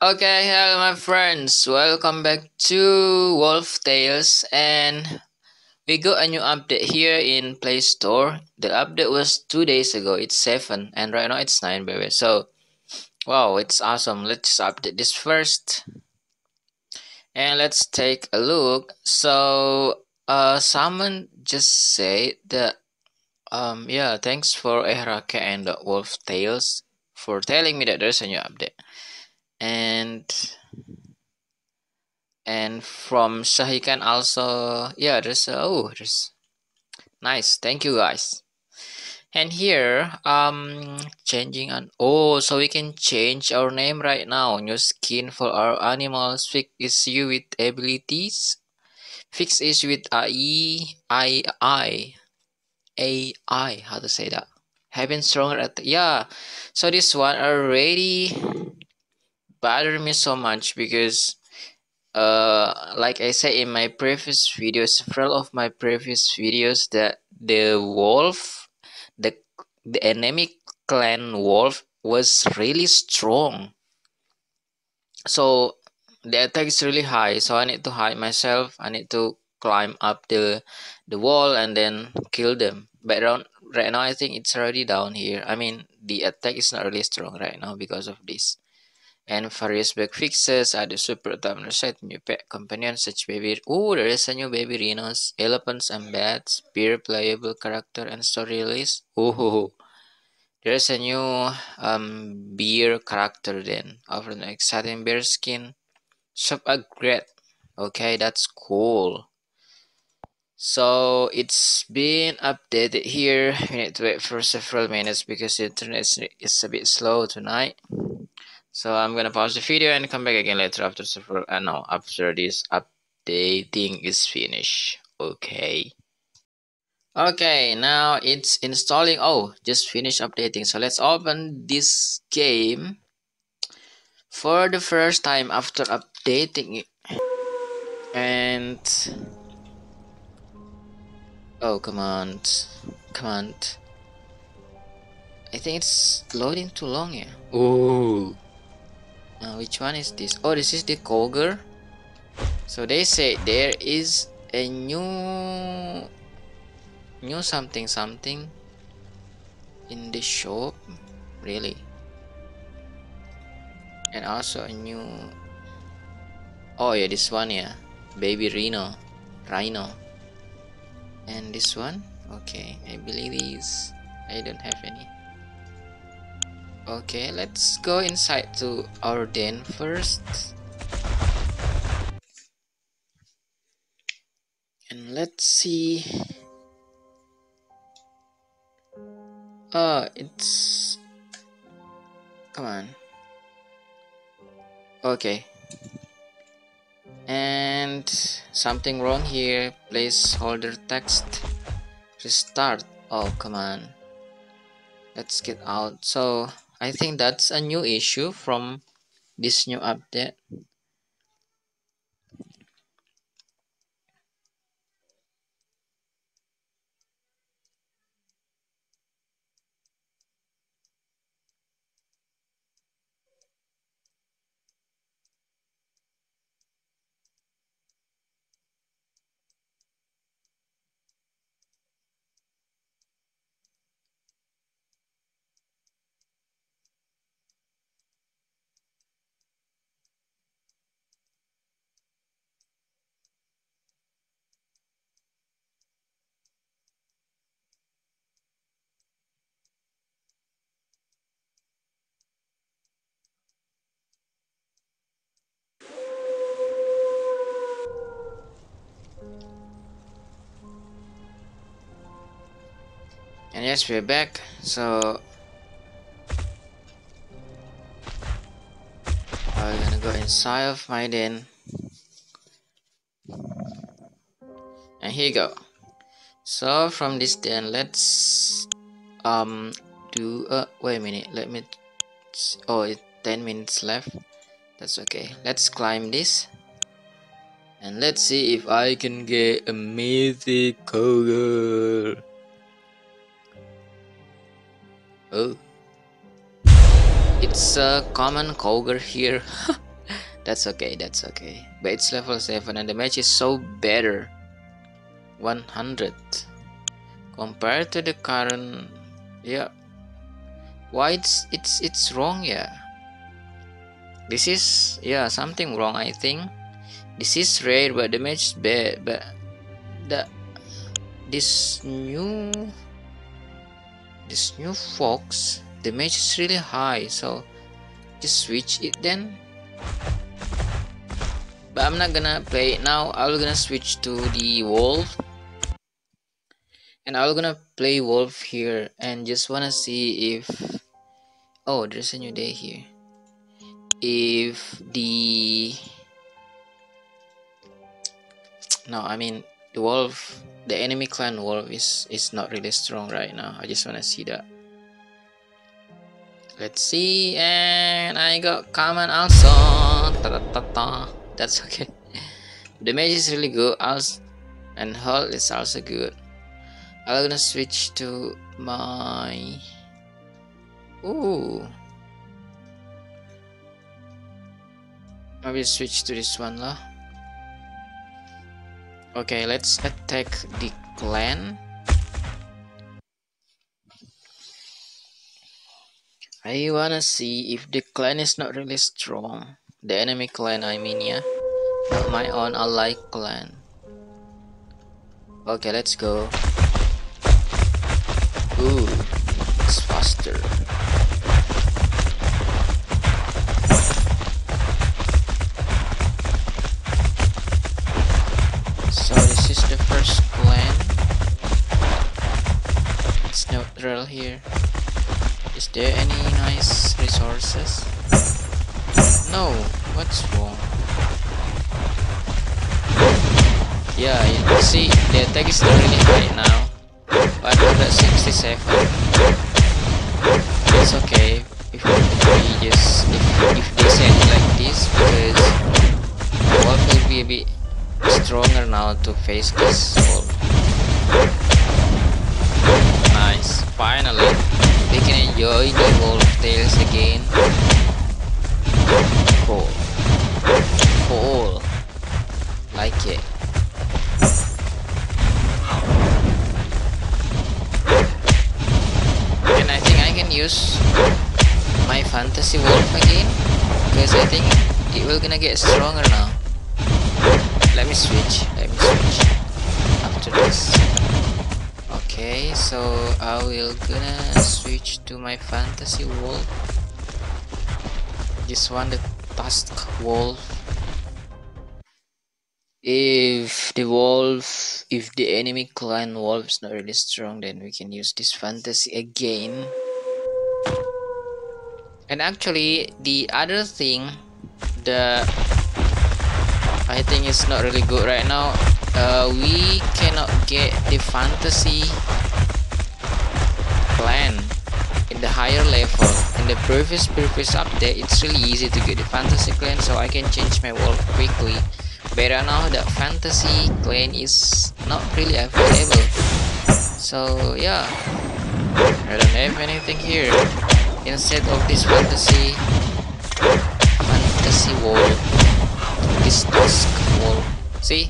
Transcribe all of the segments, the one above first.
Okay, hello my friends. Welcome back to Wolf Tales, and we got a new update here in Play Store. The update was 2 days ago. It's 7 and right now it's 9, baby. So wow, it's awesome. Let's update this first and let's take a look. So someone just said that yeah, thanks for Ehrake and the Wolf Tales for telling me that there's a new update. And from Shahikan also, yeah, there's nice. Thank you guys. And here changing an so we can change our name right now. New skin for our animals. Fix issue with abilities. Fix issue with AI. How to say that? Having stronger at yeah. So this one already bothered me so much because like I said in my previous videos, several of my previous videos, that the wolf, the the enemy clan wolf was really strong. So the attack is really high. So I need to hide myself. I need to climb up the wall and then kill them. But right now I think it's already down here. I mean the attack is not really strong right now because of this. And various bug fixes, ada super timer set, new pet companion such baby. Oh, there is a new baby rhinos, elephants and bats, beer playable character and story release. Oh, there's a new beer character then. Over an exciting bear skin. Shop upgrade. Okay, that's cool. So it's been updated here. We need to wait for several minutes because the internet is a bit slow tonight. So I'm gonna pause the video and come back again later after several no, after this updating is finished. Okay. Okay, now it's installing. Oh, just finished updating. So let's open this game for the first time after updating it. And oh, come on. Come on. I think it's loading too long here. Oh. Now which one is this? Oh, this is the Kogger. So they say there is a new something in the shop, really, and also a new. Oh yeah, this one, yeah, baby rhino, and this one. Okay, I believe these. I don't have any. Okay, let's go inside to our den first, and let's see. It's come on. Okay, and something wrong here. Placeholder text restart. Oh, come on, let's get out. So I think that's a new issue from this new update. And yes, we're back. So I'm gonna go inside of my den, and here you go. So from this den, let's do wait a minute. Let me. Oh, 10 minutes left. That's okay. Let's climb this, and let's see if I can get a mythic Kogger. Oh, it's a common Kogger here. That's okay, that's okay. But it's level 7 and the match is so better. 100 compared to the current. Yeah. Why it's wrong, yeah. This is, yeah, something wrong, I think. This is rare, but the match is bad. But the this new fox, the match is really high, so just switch it then. But I'm not gonna play it now. I'm gonna switch to the wolf, and I'm gonna play wolf here and just wanna see if, oh, there's a new day here, if the, no, I mean the wolf, the enemy clan wolf is not really strong right now. I just wanna see that. Let's see, and I got common also. Ta-da-ta-ta. That's okay. The mage is really good, also, and health is also good. I'm gonna switch to my, ooh, maybe switch to this one lah. Okay, let's attack the clan. I wanna see if the clan is not really strong. The enemy clan, I mean, yeah. Not my own ally clan. Okay, let's go. Ooh, it's faster. So this is the first clan. It's neutral here. Is there any nice resources? No, what's wrong? Yeah, you see, the attack is not really high now. 567. It's okay if we just, if they set it like this, because the wolf will be a bit stronger now to face this wolf. Nice, finally we can enjoy the wolf tails again. Cool. Cool. Like it. And I think I can use my fantasy wolf again, because I think it will gonna get stronger now. Let me switch after this. Okay, so I will gonna switch to my fantasy wolf. Just want the tusk wolf. If the enemy clan wolf is not really strong, then we can use this fantasy again. And actually, the other thing that I think is not really good right now, we cannot get the fantasy clan in the higher level. In the previous update, it's really easy to get the fantasy clan, so I can change my wolf quickly. But right now, the fantasy clan is not really available. So yeah, I don't have anything here. Instead of this fantasy wolf, this tusk wolf. See,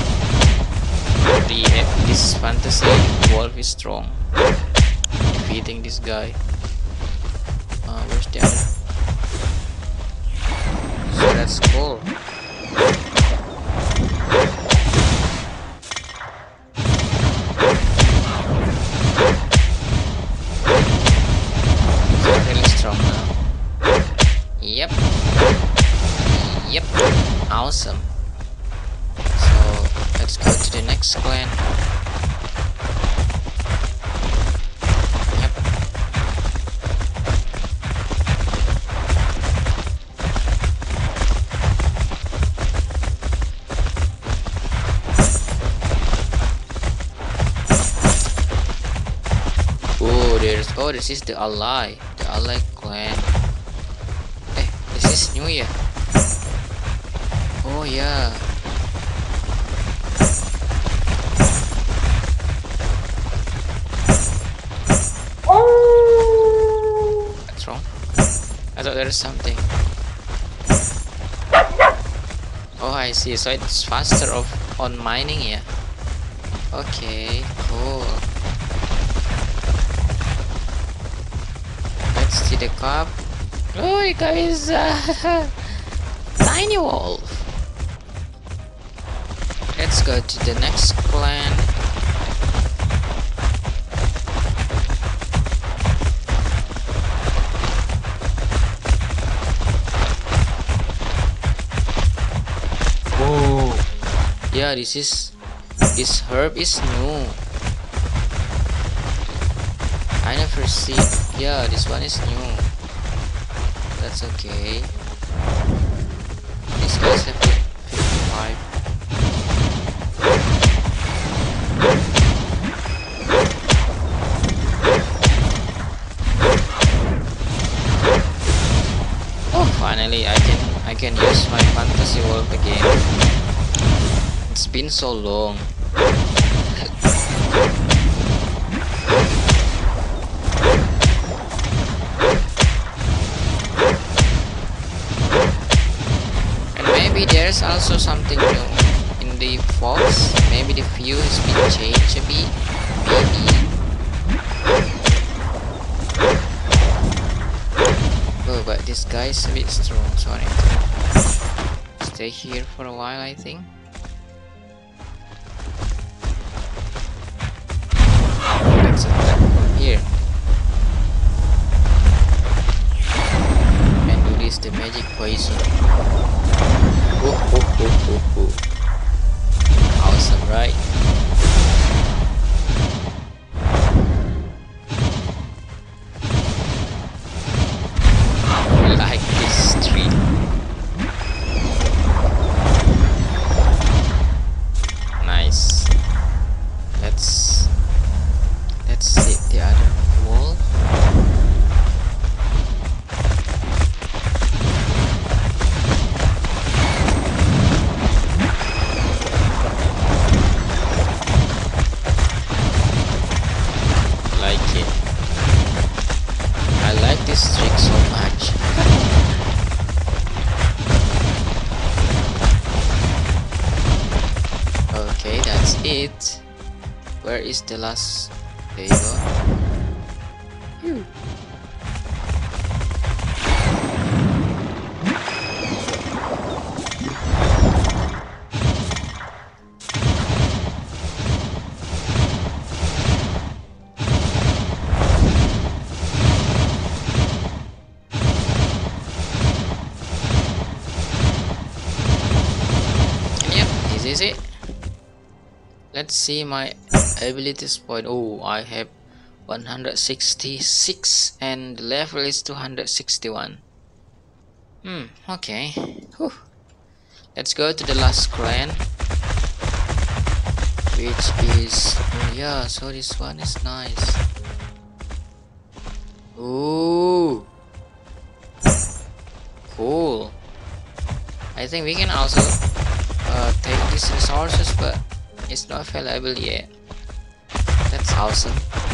this fantasy wolf is strong. Defeating this guy. Where's the other? So that's cool. It's really strong now. Yep. Awesome. So let's go to the next clan. Oh, this is the ally clan. This is new, yeah. Oh yeah. What's wrong? I thought there is something. I see. So it's faster on mining, yeah. Okay, cool. Let's see the cup. Oh, guys, tiny wolf. Let's go to the next clan. Whoa. Yeah, this herb is new. I never see. Yeah, this one is new. That's okay. These guys have 55. Oh, finally I can use my fantasy world again. It's been so long. Maybe there's also something new in the fox. Maybe the view has been changed a bit. Maybe. Oh, but this guy is a bit strong, so I need to stay here for a while, I think. Let's attack from here. And release the magic poison. Awesome, right? Like this tree. Nice. Let's hit the other wall. This trick so much. Okay, that's it. Where is the last? There you go. Is it? Let's see my abilities point. Oh, I have 166 and the level is 261. Okay. Whew. Let's go to the last clan, which is yeah, so this one is nice. Ooh, cool. I think we can also take these resources, but it's not available yet. That's awesome.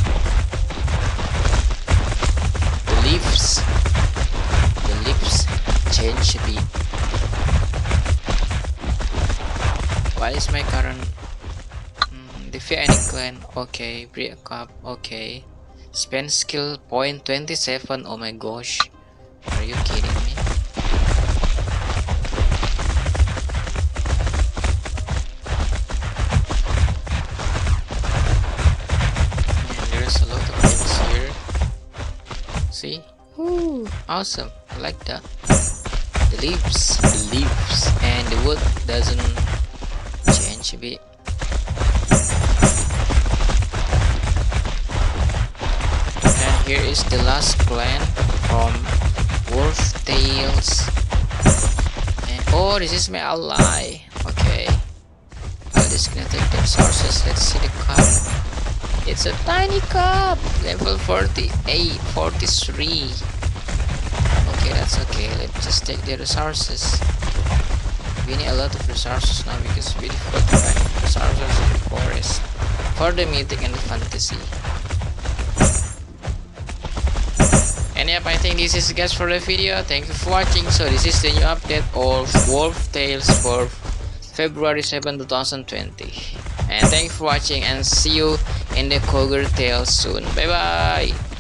The leaves change a bit. What is my current defeat any clan? Okay, break a cup. Okay, spend skill point 27. Oh my gosh, are you kidding me? See? Ooh, awesome. I like that. The leaves, and the wood doesn't change a bit. And here is the last clan from Wolf Tales. And oh, this is my ally. Okay. I'll just gonna take the resources. Let's see the cup. It's a tiny cup, level 48, 43. Okay, that's okay. Let's just take the resources. We need a lot of resources now because we difficult to find resources in the forest for the mythic and the fantasy. And yep, I think this is it guys for the video. Thank you for watching. So this is the new update of Wolf Tales for February 7, 2020. And thank you for watching and see you in the Cougar Tale soon. Bye bye.